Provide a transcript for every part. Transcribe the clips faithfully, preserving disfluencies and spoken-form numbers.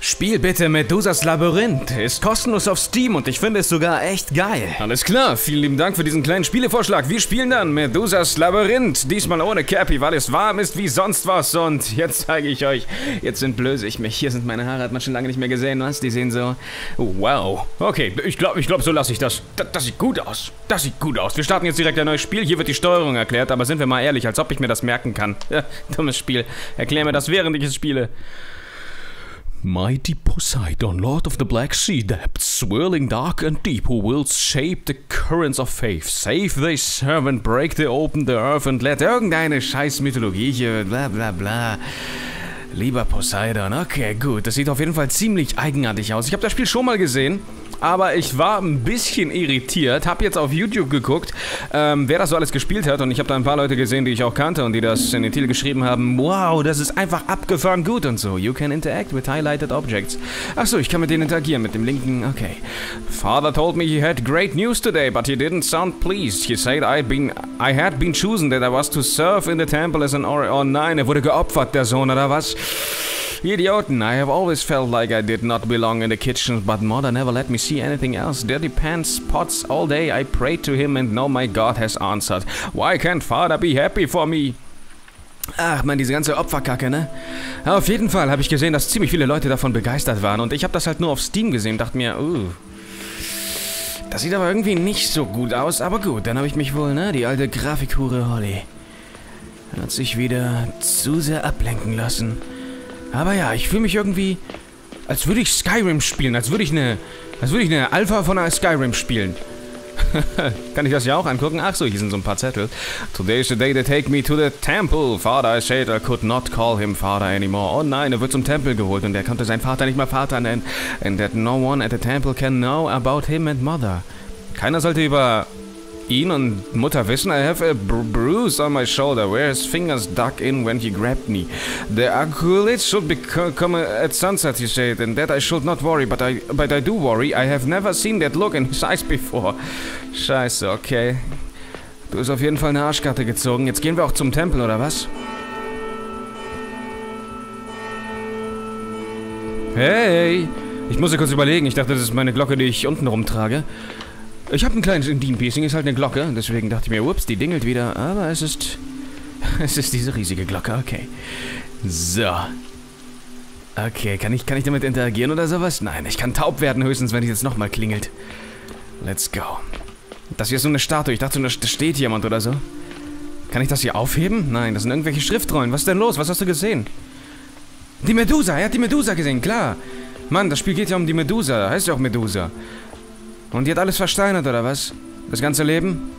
Spiel bitte Medusas Labyrinth. Ist kostenlos auf Steam und ich finde es sogar echt geil. Alles klar, vielen lieben Dank für diesen kleinen Spielevorschlag. Wir spielen dann Medusas Labyrinth. Diesmal ohne Cappy, weil es warm ist wie sonst was. Und jetzt zeige ich euch. Jetzt entblöße ich mich. Hier sind meine Haare, hat man schon lange nicht mehr gesehen, was? Die sehen so... Wow. Okay, ich glaube, ich glaub, so lasse ich das. das. Das sieht gut aus. Das sieht gut aus. Wir starten jetzt direkt ein neues Spiel. Hier wird die Steuerung erklärt, aber sind wir mal ehrlich, als ob ich mir das merken kann. Ja, dummes Spiel. Erklär mir das, während ich es spiele. Mighty Poseidon, Lord of the Black Sea depths, swirling dark and deep, who will shape the currents of faith, save thy servant, break the open the earth and let irgendeine scheiß Mythologie hier, bla bla bla. Lieber Poseidon, okay, gut, das sieht auf jeden Fall ziemlich eigenartig aus. Ich habe das Spiel schon mal gesehen, aber ich war ein bisschen irritiert, habe jetzt auf YouTube geguckt, ähm, wer das so alles gespielt hat, und ich habe da ein paar Leute gesehen, die ich auch kannte und die das in den Titel geschrieben haben. Wow, das ist einfach abgefahren gut und so. You can interact with highlighted objects. Achso, ich kann mit denen interagieren, mit dem linken, okay. Father told me he had great news today, but he didn't sound pleased. He said I'd been, I had been chosen, that I was to serve in the temple as an or... Oh nein, er wurde geopfert, der Sohn, oder was? Idioten, I have always felt like I did not belong in the kitchen, but mother never let me see anything else. Dirty pants, pots, all day I prayed to him and now my God has answered. Why can't father be happy for me? Ach man, diese ganze Opferkacke, ne? Auf jeden Fall habe ich gesehen, dass ziemlich viele Leute davon begeistert waren und ich habe das halt nur auf Steam gesehen, dachte mir, uh, das sieht aber irgendwie nicht so gut aus, aber gut, dann habe ich mich wohl, ne, die alte Grafikhure Holly hat sich wieder zu sehr ablenken lassen. Aber ja, ich fühle mich irgendwie, als würde ich Skyrim spielen, als würde ich eine, als würde ich eine Alpha von einer Skyrim spielen. Kann ich das ja auch angucken? Ach so, hier sind so ein paar Zettel. Today is the day they take me to the temple. Father, I said I could not call him father anymore. Oh nein, er wird zum Tempel geholt und er konnte seinen Vater nicht mehr Vater nennen. And that no one at the temple can know about him and mother. Keiner sollte über ihn und Mutter wissen. I have a br bruise on my shoulder where his fingers dug in when he grabbed me. The acolytes should be come at sunset, he said, and that I should not worry, but I, but I do worry. I have never seen that look in his eyes before. Scheiße, okay. Du hast auf jeden Fall eine Arschkarte gezogen. Jetzt gehen wir auch zum Tempel, oder was? Hey! Ich musste kurz überlegen. Ich dachte, das ist meine Glocke, die ich unten rumtrage. Ich habe ein kleines Indien-Piecing, ist halt eine Glocke. Deswegen dachte ich mir, ups, die dingelt wieder. Aber es ist... Es ist diese riesige Glocke, okay. So. Okay, kann ich, kann ich damit interagieren oder sowas? Nein, ich kann taub werden höchstens, wenn es jetzt nochmal klingelt. Let's go. Das hier ist so eine Statue. Ich dachte, da steht jemand oder so. Kann ich das hier aufheben? Nein, das sind irgendwelche Schriftrollen. Was ist denn los? Was hast du gesehen? Die Medusa, er hat die Medusa gesehen, klar. Mann, das Spiel geht ja um die Medusa. Heißt ja auch Medusa. Und die hat alles versteinert, oder was? Das ganze Leben?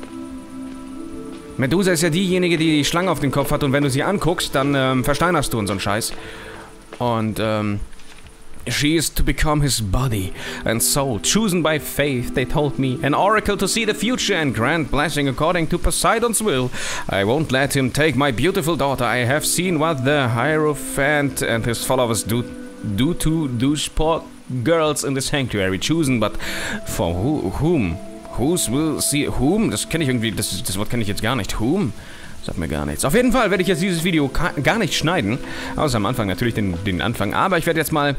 Medusa ist ja diejenige, die die Schlange auf dem Kopf hat und wenn du sie anguckst, dann ähm, versteinerst du und so einen Scheiß. Und, ähm... She is to become his body and soul, chosen by faith, they told me, an oracle to see the future and grant blessing according to Poseidon's will. I won't let him take my beautiful daughter. I have seen what the Hierophant and his followers do, do to douchepot girls in the sanctuary, chosen, but for who, whom? Whose will see whom? Das kenne ich irgendwie, das, das Wort kenne ich jetzt gar nicht. Whom? Sagt mir gar nichts. Auf jeden Fall werde ich jetzt dieses Video gar nicht schneiden. Außer am Anfang natürlich den, den Anfang. Aber ich werde jetzt mal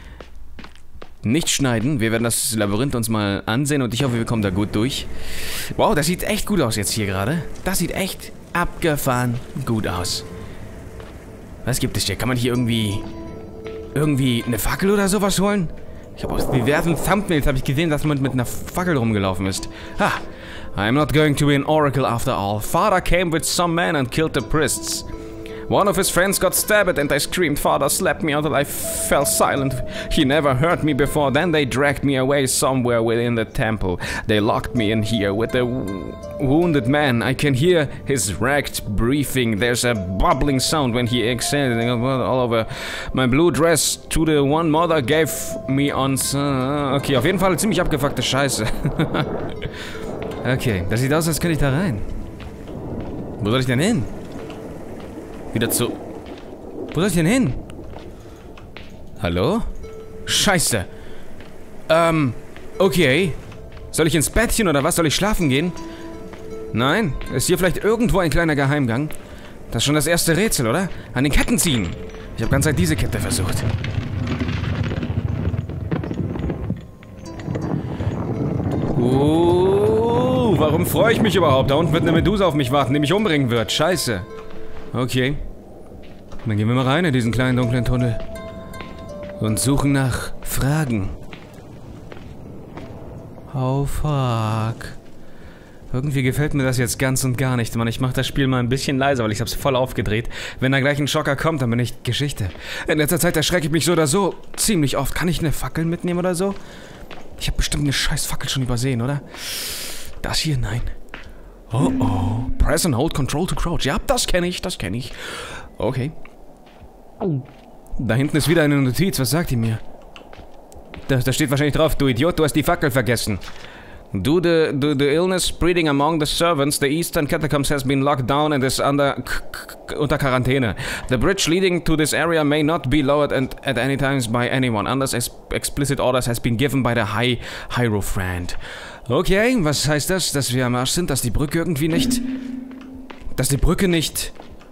nicht schneiden. Wir werden das Labyrinth uns mal ansehen und ich hoffe, wir kommen da gut durch. Wow, das sieht echt gut aus jetzt hier gerade. Das sieht echt abgefahren gut aus. Was gibt es hier? Kann man hier irgendwie irgendwie eine Fackel oder sowas holen? Ich habe aus diversen Thumbnails habe ich gesehen, dass man mit einer Fackel rumgelaufen ist. Ha! I'm not going to be an oracle after all. Father came with some men and killed the priests. One of his friends got stabbed and I screamed. Father slapped me until I fell silent. He never hurt me before. Then they dragged me away somewhere within the temple. They locked me in here with the wounded man. I can hear his ragged breathing. There's a bubbling sound when he exhaled all over my blue dress to the one mother gave me on... Okay, auf jeden Fall ziemlich abgefuckte Scheiße. Okay, das sieht aus, als könnte ich da rein. Wo soll ich denn hin? Wieder zu... Wo soll ich denn hin? Hallo? Scheiße. Ähm, okay. Soll ich ins Bettchen oder was? Soll ich schlafen gehen? Nein? Ist hier vielleicht irgendwo ein kleiner Geheimgang? Das ist schon das erste Rätsel, oder? An den Ketten ziehen. Ich habe ganz Zeit diese Kette versucht. Warum freue ich mich überhaupt? Da unten wird eine Medusa auf mich warten, die mich umbringen wird. Scheiße. Okay. Dann gehen wir mal rein in diesen kleinen dunklen Tunnel. Und suchen nach Fragen. Oh fuck. Irgendwie gefällt mir das jetzt ganz und gar nicht, Mann. Ich mach das Spiel mal ein bisschen leiser, weil ich hab's voll aufgedreht. Wenn da gleich ein Schocker kommt, dann bin ich Geschichte. In letzter Zeit erschrecke ich mich so oder so ziemlich oft. Kann ich eine Fackel mitnehmen oder so? Ich habe bestimmt eine scheiß Fackel schon übersehen, oder? Das hier, nein. Oh oh. Press and hold control to crouch. Ja, das kenne ich, das kenne ich. Okay. Da hinten ist wieder eine Notiz. Was sagt die mir? Da, da steht wahrscheinlich drauf, du Idiot, du hast die Fackel vergessen. Due to, due to illness spreading among the servants, the eastern catacombs has been locked down and is under unter Quarantäne. The bridge leading to this area may not be lowered and, at any times by anyone, unless ex explicit orders has been given by the High Hierophant. Okay, was heißt das? Dass wir am Arsch sind, dass die Brücke irgendwie nicht... Dass die Brücke nicht...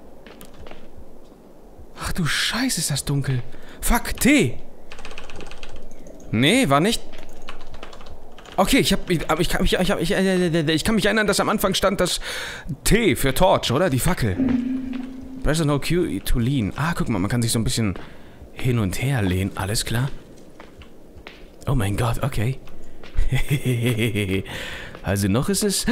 Ach du Scheiße, ist das dunkel. Fuck, T! Nee, war nicht... Okay, ich hab, ich, ich, kann mich, ich, hab, ich, ich kann mich erinnern, dass am Anfang stand das T für Torch, oder? Die Fackel. Press and hold Q to lean. Ah, guck mal, man kann sich so ein bisschen hin und her lehnen. Alles klar. Oh mein Gott, okay. Also noch ist es...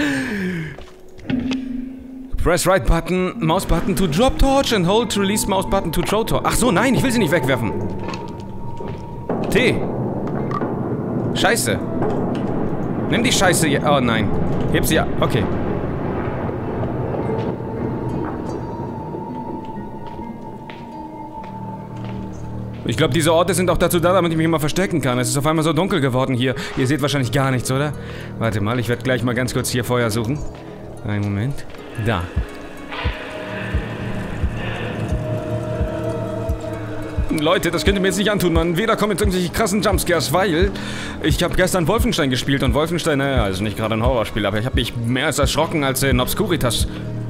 Press right button, mouse button to drop torch and hold to release mouse button to throw torch. Ach so, nein, ich will sie nicht wegwerfen. T. Scheiße. Nimm die Scheiße hier. Oh nein. Heb sie ab. Okay. Ich glaube, diese Orte sind auch dazu da, damit ich mich immer verstecken kann. Es ist auf einmal so dunkel geworden hier. Ihr seht wahrscheinlich gar nichts, oder? Warte mal, ich werde gleich mal ganz kurz hier Feuer suchen. Einen Moment. Da. Leute, das könnt ihr mir jetzt nicht antun, Mann. Weder kommen jetzt irgendwelche krassen Jumpscares, weil ich habe gestern Wolfenstein gespielt und Wolfenstein, naja, ist nicht gerade ein Horrorspiel, aber ich habe mich mehr als erschrocken als in Obscuritas.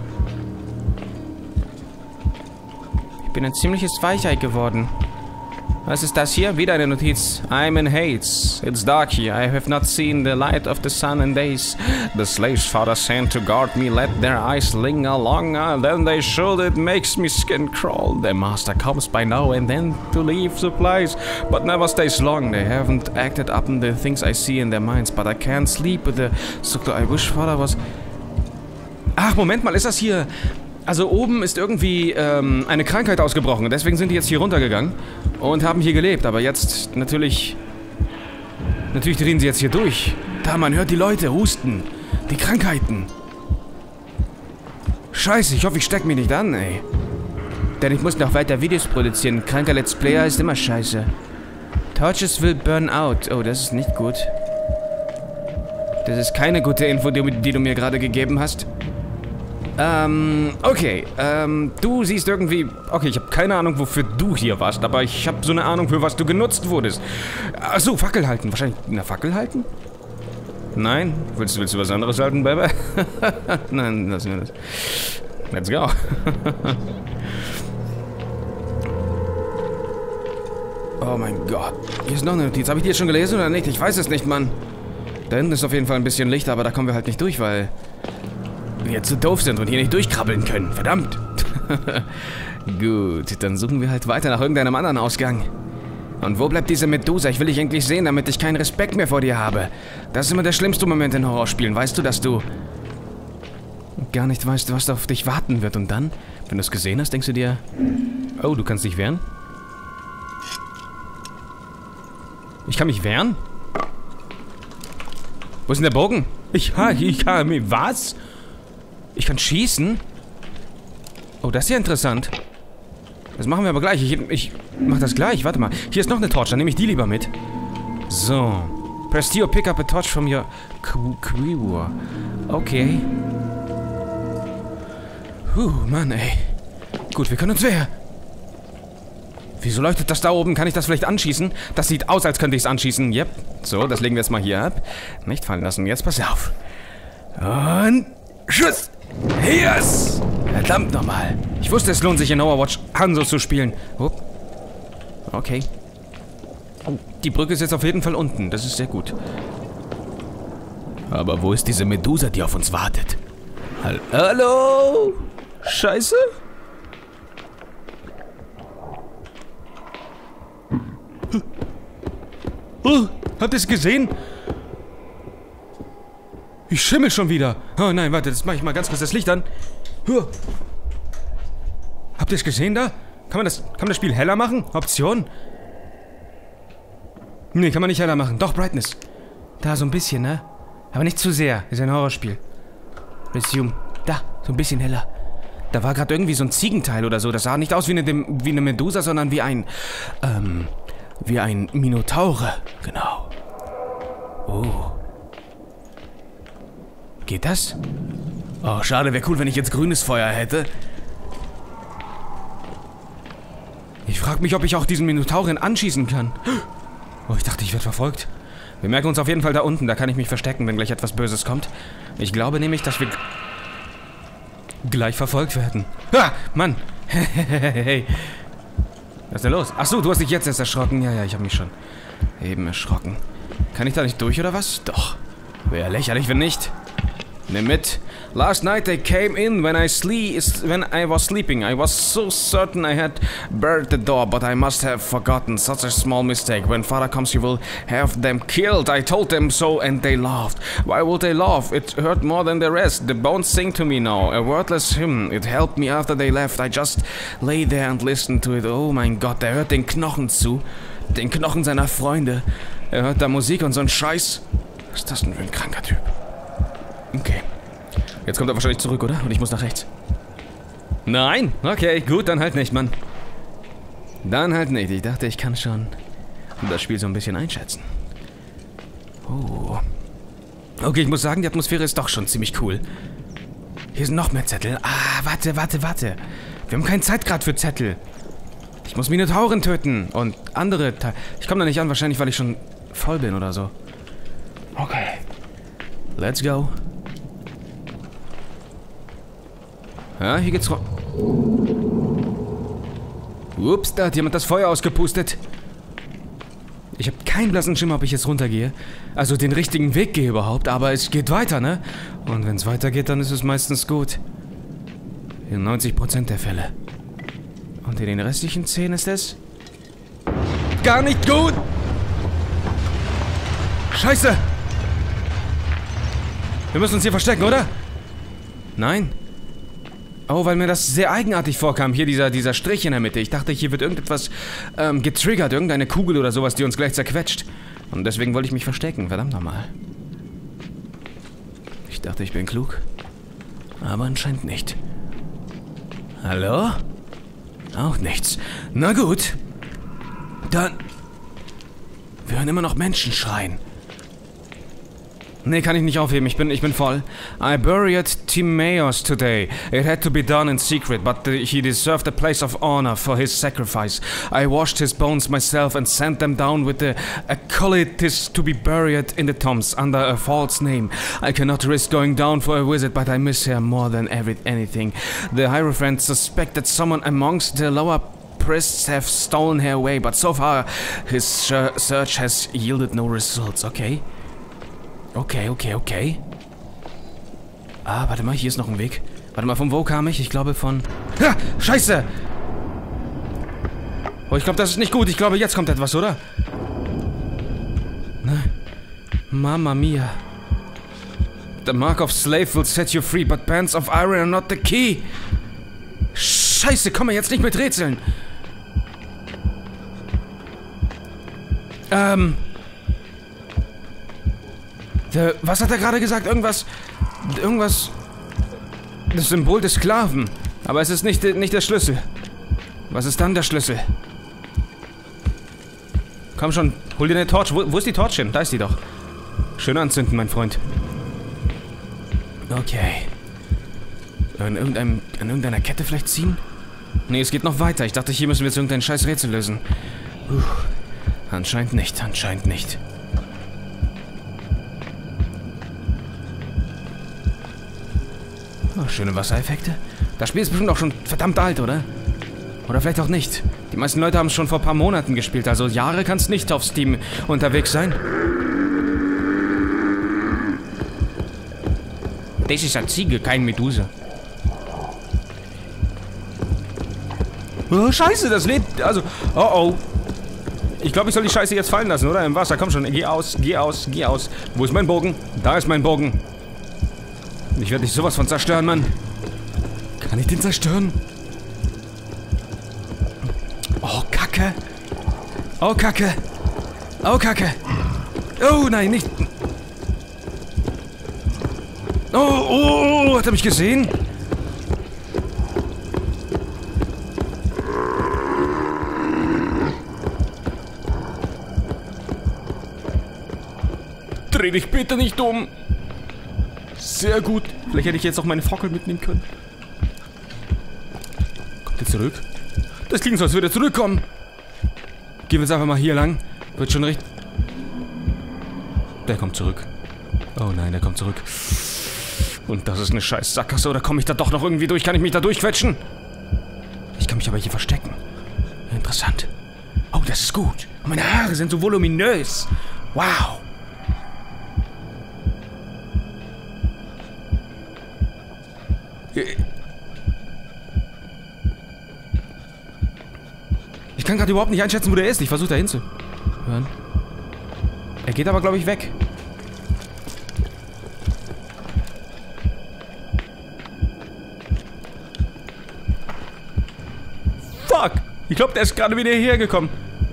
Ich bin ein ziemliches Weichei geworden. Was ist das hier? Wieder eine Notiz. I'm in Hades. It's dark here. I have not seen the light of the sun in days. The slaves father sent to guard me let their eyes linger longer. Then they should. It makes me skin crawl. Their master comes by now and then to leave the place, but never stays long. They haven't acted up on the things I see in their minds, but I can't sleep with the... So I wish father was... Ach, Moment mal, ist das hier... Also oben ist irgendwie ähm, eine Krankheit ausgebrochen und deswegen sind die jetzt hier runtergegangen und haben hier gelebt, aber jetzt natürlich... Natürlich drehen sie jetzt hier durch. Da, man hört die Leute husten. Die Krankheiten. Scheiße, ich hoffe, ich steck mich nicht an, ey. Denn ich muss noch weiter Videos produzieren. Kranker Let's Player ist immer scheiße. Torches will burn out. Oh, das ist nicht gut. Das ist keine gute Info, die, die du mir gerade gegeben hast. Ähm, okay, ähm, du siehst irgendwie... Okay, ich habe keine Ahnung, wofür du hier warst, aber ich habe so eine Ahnung, für was du genutzt wurdest. Achso, Fackel halten. Wahrscheinlich eine Fackel halten? Nein? Willst, willst du was anderes halten, Baby? Nein, lass mir das. Let's go. Oh mein Gott. Hier ist noch eine Notiz. Habe ich die jetzt schon gelesen oder nicht? Ich weiß es nicht, Mann. Da hinten ist auf jeden Fall ein bisschen Licht, aber da kommen wir halt nicht durch, weil... wir zu doof sind und hier nicht durchkrabbeln können. Verdammt. Gut, dann suchen wir halt weiter nach irgendeinem anderen Ausgang. Und wo bleibt diese Medusa? Ich will dich endlich sehen, damit ich keinen Respekt mehr vor dir habe. Das ist immer der schlimmste Moment in Horrorspielen. Weißt du, dass du gar nicht weißt, was auf dich warten wird. Und dann, wenn du es gesehen hast, denkst du dir... Oh, du kannst dich wehren? Ich kann mich wehren? Wo ist denn der Bogen? Ich, ich kann mich... Was? Ich kann schießen? Oh, das ist ja interessant. Das machen wir aber gleich. Ich, ich mach das gleich. Warte mal. Hier ist noch eine Torch. Dann nehme ich die lieber mit. So. Press T or pick up a torch from your quiver. Okay. Puh, Mann, ey. Gut, wir können uns wehren. Wieso leuchtet das da oben? Kann ich das vielleicht anschießen? Das sieht aus, als könnte ich es anschießen. Yep. So, das legen wir jetzt mal hier ab. Nicht fallen lassen. Jetzt pass auf. Und... Schuss! Yes! Verdammt nochmal. Ich wusste, es lohnt sich in Overwatch Hanzo zu spielen. Upp. Okay. Die Brücke ist jetzt auf jeden Fall unten. Das ist sehr gut. Aber wo ist diese Medusa, die auf uns wartet? Hallo? Scheiße? Oh, habt ihr es gesehen? Ich schimmel schon wieder. Oh nein, warte, das mache ich mal ganz kurz das Licht an. Huh. Habt ihr es gesehen da? Kann man das, kann man das Spiel heller machen? Option? Nee, kann man nicht heller machen. Doch, Brightness. Da, so ein bisschen, ne? Aber nicht zu sehr. Ist ein Horrorspiel. Resume. Da, so ein bisschen heller. Da war gerade irgendwie so ein Ziegenteil oder so. Das sah nicht aus wie eine, wie eine Medusa, sondern wie ein... Ähm... Wie ein Minotaure. Genau. Oh. Geht das? Oh, schade. Wäre cool, wenn ich jetzt grünes Feuer hätte. Ich frage mich, ob ich auch diesen Minotauren anschießen kann. Oh, ich dachte, ich werde verfolgt. Wir merken uns auf jeden Fall da unten. Da kann ich mich verstecken, wenn gleich etwas Böses kommt. Ich glaube nämlich, dass wir gleich verfolgt werden. Ah, Mann. Hey. Was ist denn los? Achso, du hast dich jetzt erst erschrocken. Ja, ja, ich habe mich schon eben erschrocken. Kann ich da nicht durch, oder was? Doch. Wäre lächerlich, wenn nicht. Nimm mit. Last night they came in when I sleep when I was sleeping. I was so certain I had barred the door, but I must have forgotten. Such a small mistake. When father comes, you will have them killed. I told them so, and they laughed. Why would they laugh? It hurt more than the rest. The bones sing to me now. A wordless hymn. It helped me after they left. I just lay there and listened to it. Oh mein Gott, er hört den Knochen zu. Den Knochen seiner Freunde. Er hört da Musik und so ein Scheiß. Was ist das denn für ein kranker Typ? Okay. Jetzt kommt er wahrscheinlich zurück, oder? Und ich muss nach rechts. Nein? Okay, gut, dann halt nicht, Mann. Dann halt nicht. Ich dachte, ich kann schon das Spiel so ein bisschen einschätzen. Oh. Okay, ich muss sagen, die Atmosphäre ist doch schon ziemlich cool. Hier sind noch mehr Zettel. Ah, warte, warte, warte. Wir haben keine Zeit gerade für Zettel. Ich muss Minotauren töten und andere Teile. Ich komme da nicht an, wahrscheinlich, weil ich schon voll bin oder so. Okay. Let's go. Ja, hier geht's rum. Ups, da hat jemand das Feuer ausgepustet. Ich habe keinen blassen Schimmer, ob ich jetzt runtergehe. Also den richtigen Weg gehe überhaupt, aber es geht weiter, ne? Und wenn es weitergeht, dann ist es meistens gut. In neunzig Prozent der Fälle. Und in den restlichen zehn ist es... gar nicht gut! Scheiße! Wir müssen uns hier verstecken, oder? Nein? Oh, weil mir das sehr eigenartig vorkam. Hier dieser, dieser Strich in der Mitte. Ich dachte, hier wird irgendetwas ähm, getriggert. Irgendeine Kugel oder sowas, die uns gleich zerquetscht. Und deswegen wollte ich mich verstecken. Verdammt nochmal. Ich dachte, ich bin klug. Aber anscheinend nicht. Hallo? Auch nichts. Na gut. Dann... Wir hören immer noch Menschen schreien. Nee, kann ich nicht aufheben. Ich bin, ich bin voll. I buried Timaeus today. It had to be done in secret, but the, he deserved a place of honor for his sacrifice. I washed his bones myself and sent them down with the acolytes to be buried in the tombs under a false name. I cannot risk going down for a visit, but I miss her more than every anything. The Hierophant suspected someone amongst the lower priests have stolen her away, but so far his search has yielded no results. Okay. Okay, okay, okay. Ah, warte mal, hier ist noch ein Weg. Warte mal, von wo kam ich? Ich glaube von... Ah, Scheiße! Oh, ich glaube, das ist nicht gut. Ich glaube, jetzt kommt etwas, oder? Ne? Mamma mia. The mark of slave will set you free, but bands of iron are not the key. Scheiße, komm mal jetzt nicht mit Rätseln. Ähm... The, was hat er gerade gesagt? Irgendwas... Irgendwas... Das Symbol des Sklaven. Aber es ist nicht, nicht der Schlüssel. Was ist dann der Schlüssel? Komm schon, hol dir eine Torch. Wo, wo ist die Torch hin? Da ist die doch. Schön anzünden, mein Freund. Okay. An, irgendeinem, an irgendeiner Kette vielleicht ziehen? Nee, es geht noch weiter. Ich dachte, hier müssen wir jetzt irgendein scheiß Rätsel lösen. Puh. Anscheinend nicht, anscheinend nicht. Oh, schöne Wassereffekte. Das Spiel ist bestimmt auch schon verdammt alt, oder? Oder vielleicht auch nicht. Die meisten Leute haben es schon vor ein paar Monaten gespielt, also Jahre kann es nicht auf Steam unterwegs sein. Das ist eine Ziege, kein Medusa. Oh, Scheiße, das lebt. Also, oh oh. Ich glaube, ich soll die Scheiße jetzt fallen lassen, oder? Im Wasser. Komm schon, geh aus, geh aus, geh aus. Wo ist mein Bogen? Da ist mein Bogen. Ich werde dich sowas von zerstören, Mann. Kann ich den zerstören? Oh, Kacke. Oh, Kacke. Oh, Kacke. Oh, nein, nicht. Oh, oh, oh, hat er mich gesehen? Dreh dich bitte nicht um. Sehr gut. Vielleicht hätte ich jetzt auch meine Fackel mitnehmen können. Kommt er zurück? Das klingt so, als würde er zurückkommen. Gehen wir jetzt einfach mal hier lang. Wird schon recht... Der kommt zurück. Oh nein, der kommt zurück. Und das ist eine scheiß Sackgasse. Oder komme ich da doch noch irgendwie durch? Kann ich mich da durchquetschen? Ich kann mich aber hier verstecken. Interessant. Oh, das ist gut. Und meine Haare sind so voluminös. Wow. Ich kann gerade überhaupt nicht einschätzen, wo der ist. Ich versuche da hinzuhören. Er geht aber, glaube ich, weg. Fuck! Ich glaube, der ist gerade wieder hierher gekommen.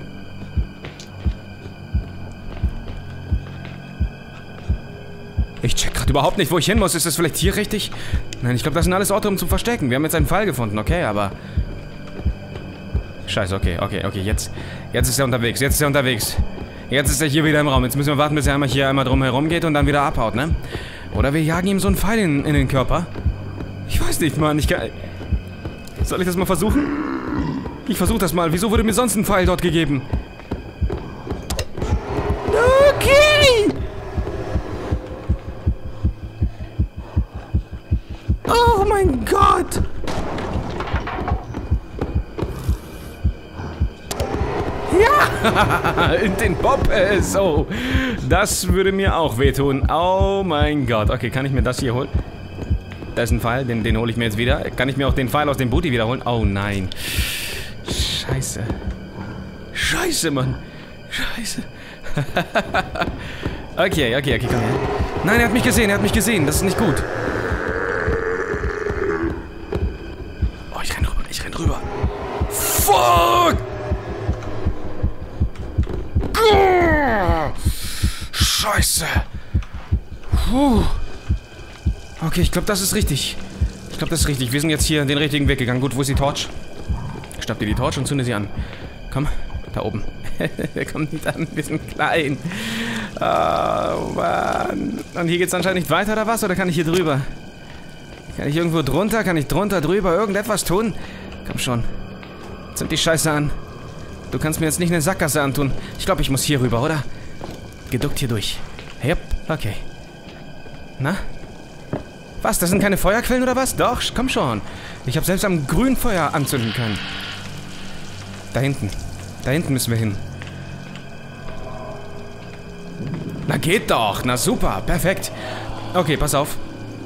Ich check gerade überhaupt nicht, wo ich hin muss. Ist das vielleicht hier richtig? Nein, ich glaube, das sind alles Orte, um zu verstecken. Wir haben jetzt einen Fall gefunden, okay, aber... Scheiße, okay, okay, okay, jetzt... Jetzt ist er unterwegs, jetzt ist er unterwegs. Jetzt ist er hier wieder im Raum. Jetzt müssen wir warten, bis er einmal hier einmal drum herum geht und dann wieder abhaut, ne? Oder wir jagen ihm so einen Pfeil in, in den Körper. Ich weiß nicht, Mann, ich kann... Soll ich das mal versuchen? Ich versuche das mal. Wieso wurde mir sonst ein Pfeil dort gegeben? Okay! Oh mein Gott! Ja! In den Bob äh, so. Das würde mir auch wehtun. Oh mein Gott. Okay, kann ich mir das hier holen? Da ist ein Pfeil, den, den hole ich mir jetzt wieder. Kann ich mir auch den Pfeil aus dem Booty wiederholen? Oh nein. Scheiße. Scheiße, Mann. Scheiße. Okay, okay, okay, komm her. Nein, er hat mich gesehen, er hat mich gesehen. Das ist nicht gut. Oh, ich renn rüber, ich renn rüber. Fuck! Scheiße. Puh. Okay, ich glaube, das ist richtig. Ich glaube, das ist richtig. Wir sind jetzt hier den richtigen Weg gegangen. Gut, wo ist die Torch? Ich schnapp dir die Torch und zünde sie an. Komm, da oben. Der kommt nicht an, wir sind klein. Oh, Mann. Und hier geht's anscheinend nicht weiter, oder was? Oder kann ich hier drüber? Kann ich irgendwo drunter? Kann ich drunter, drüber irgendetwas tun? Komm schon. Zünd die Scheiße an. Du kannst mir jetzt nicht eine Sackgasse antun. Ich glaube, ich muss hier rüber, oder? Geduckt hier durch. Yep, okay. Na? Was, das sind keine Feuerquellen oder was? Doch, komm schon. Ich habe selbst am grünen Feuer anzünden können. Da hinten. Da hinten müssen wir hin. Na geht doch. Na super, perfekt. Okay, pass auf.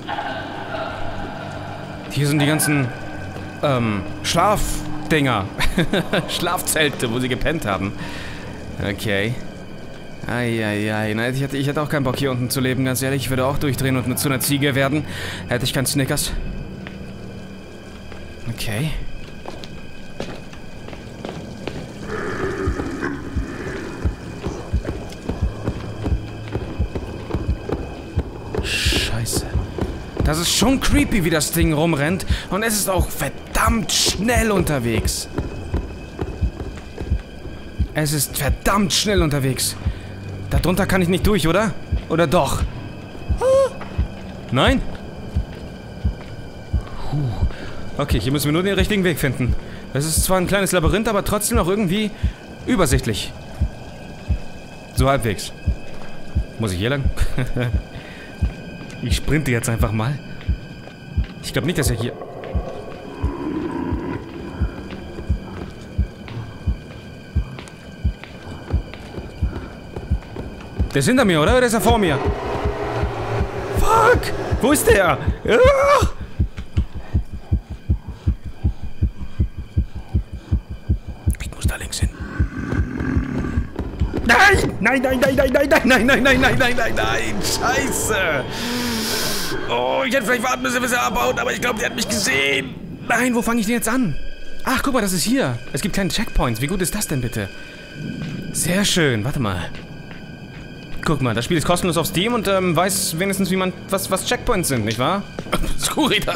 Hier sind die ganzen, ähm, Schlafdinger. Schlafzelte, wo sie gepennt haben. Okay. Eieiei, nein, ich hätte, ich hätte auch keinen Bock hier unten zu leben, ganz ehrlich. Ich würde auch durchdrehen und zu einer Ziege werden. Hätte ich keinen Snickers. Okay. Scheiße. Das ist schon creepy, wie das Ding rumrennt. Und es ist auch verdammt schnell unterwegs. Es ist verdammt schnell unterwegs. Darunter kann ich nicht durch, oder? Oder doch? Nein? Puh. Okay, hier müssen wir nur den richtigen Weg finden. Das ist zwar ein kleines Labyrinth, aber trotzdem noch irgendwie übersichtlich. So halbwegs. Muss ich hier lang? Ich sprinte jetzt einfach mal. Ich glaube nicht, dass er hier... Der ist hinter mir, oder? Oder ist er vor mir? Fuck! Wo ist der? Ah! Ich muss da links hin. Nein! Nein, nein, nein, nein, nein, nein, nein, nein, nein, nein, nein, nein, nein! Scheiße! Oh, ich hätte vielleicht warten müssen, bis er abhaut, aber ich glaube, der hat mich gesehen. Nein, wo fange ich denn jetzt an? Ach, guck mal, das ist hier. Es gibt keine Checkpoints. Wie gut ist das denn bitte? Sehr schön. Warte mal. Guck mal, das Spiel ist kostenlos auf Steam und ähm, weiß wenigstens, wie man was, was Checkpoints sind, nicht wahr? Skurrida.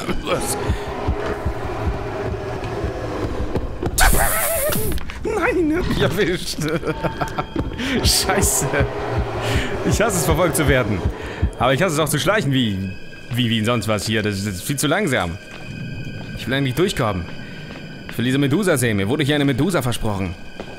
Nein, er hat mich erwischt. Scheiße. Ich hasse es, verfolgt zu werden. Aber ich hasse es auch zu schleichen, wie, wie, wie sonst was hier. Das, das ist viel zu langsam. Ich will eigentlich durchkommen. Ich will diese Medusa sehen. Mir wurde hier eine Medusa versprochen.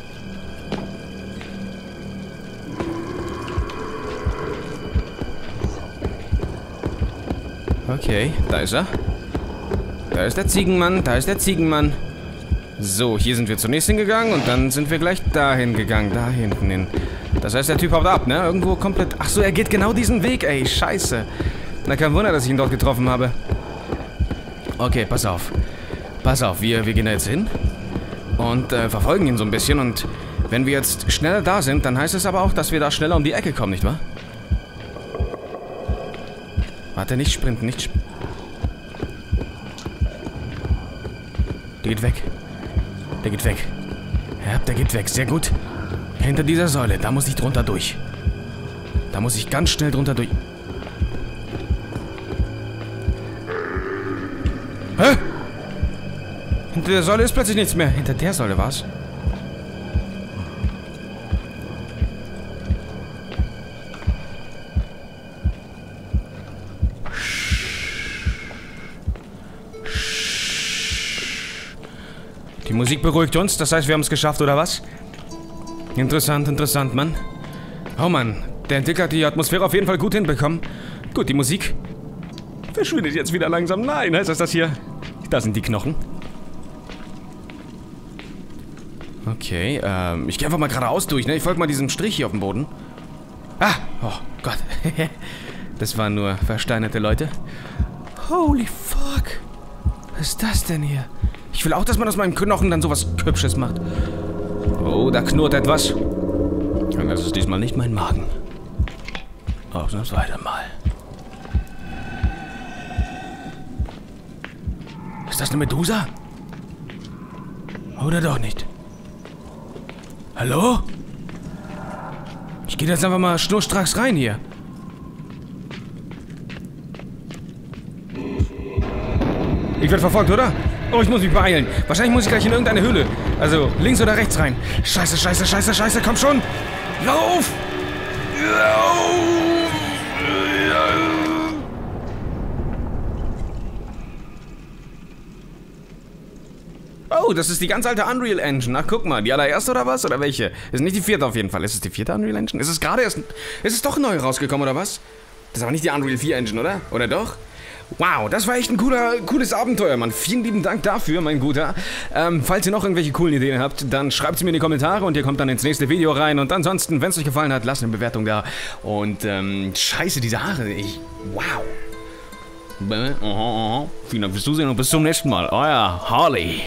Okay, da ist er. Da ist der Ziegenmann, da ist der Ziegenmann. So, hier sind wir zunächst hingegangen und dann sind wir gleich dahin gegangen, da hinten hin. Das heißt, der Typ haut ab, ne? Irgendwo komplett... Ach so, er geht genau diesen Weg, ey, scheiße. Na, kein Wunder, dass ich ihn dort getroffen habe. Okay, pass auf. Pass auf, wir, wir gehen da jetzt hin und äh, verfolgen ihn so ein bisschen. Und wenn wir jetzt schneller da sind, dann heißt es aber auch, dass wir da schneller um die Ecke kommen, nicht wahr? Warte, nicht sprinten, nicht sprinten. Der geht weg. Der geht weg. Ja, der geht weg, sehr gut. Hinter dieser Säule, da muss ich drunter durch. Da muss ich ganz schnell drunter durch. Hä? Hinter der Säule ist plötzlich nichts mehr. Hinter der Säule war's. Die Musik beruhigt uns, das heißt, wir haben es geschafft, oder was? Interessant, interessant, Mann. Oh Mann, der Entwickler hat die Atmosphäre auf jeden Fall gut hinbekommen. Gut, die Musik verschwindet jetzt wieder langsam. Nein, heißt das das hier? Da sind die Knochen. Okay, ähm, ich gehe einfach mal geradeaus durch, ne? Ich folge mal diesem Strich hier auf dem Boden. Ah, oh Gott. Das waren nur versteinerte Leute. Holy fuck. Was ist das denn hier? Ich will auch, dass man aus meinem Knochen dann sowas Hübsches macht. Oh, da knurrt etwas. Und das ist diesmal nicht mein Magen. Ausnahmsweise mal. Ist das eine Medusa? Oder doch nicht? Hallo? Ich gehe jetzt einfach mal schnurstracks rein hier. Ich werde verfolgt, oder? Oh, ich muss mich beeilen. Wahrscheinlich muss ich gleich in irgendeine Höhle. Also, links oder rechts rein. Scheiße, scheiße, scheiße, scheiße, komm schon! Lauf! Lauf! Oh, das ist die ganz alte Unreal Engine. Ach, guck mal, die allererste oder was? Oder welche? Ist nicht die vierte auf jeden Fall. Ist es die vierte Unreal Engine? Ist es gerade erst... Ist es doch neu rausgekommen, oder was? Das ist aber nicht die Unreal vier Engine, oder? Oder doch? Wow, das war echt ein cooler, cooles Abenteuer, Mann. Vielen lieben Dank dafür, mein Guter. Ähm, falls ihr noch irgendwelche coolen Ideen habt, dann schreibt sie mir in die Kommentare und ihr kommt dann ins nächste Video rein. Und ansonsten, wenn es euch gefallen hat, lasst eine Bewertung da. Und, ähm, scheiße, diese Haare, ich... Wow. Vielen Dank fürs Zusehen und bis zum nächsten Mal. Euer Harley.